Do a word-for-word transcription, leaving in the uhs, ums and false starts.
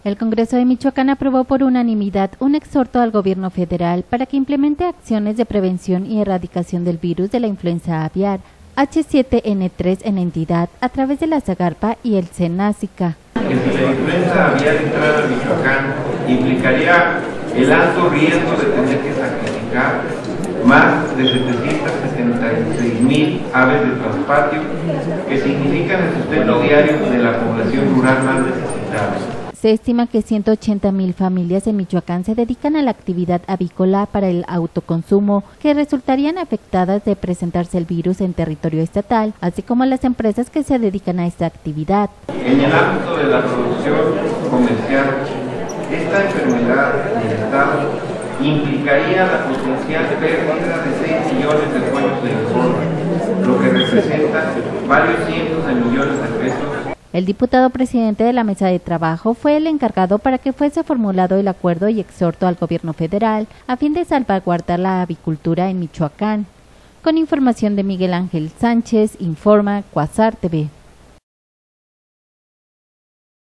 El Congreso de Michoacán aprobó por unanimidad un exhorto al gobierno federal para que implemente acciones de prevención y erradicación del virus de la influenza aviar H siete N tres en la entidad a través de la Zagarpa y el Senásica. Que si la influenza aviar entrara a Michoacán implicaría el alto riesgo de tener que sacrificar más de setecientas setenta y seis mil aves de traspatio, que significan el sustento diario de la población rural más necesitada. Se estima que ciento ochenta mil familias en Michoacán se dedican a la actividad avícola para el autoconsumo, que resultarían afectadas de presentarse el virus en territorio estatal, así como las empresas que se dedican a esta actividad. En el ámbito de la producción comercial, esta enfermedad del Estado implicaría la potencial pérdida de seis millones de puestos de informe, lo que representa varios cientos de millones de pesos. El diputado presidente de la mesa de trabajo fue el encargado para que fuese formulado el acuerdo y exhorto al gobierno federal a fin de salvaguardar la avicultura en Michoacán. Con información de Miguel Ángel Sánchez, informa Quasar T V.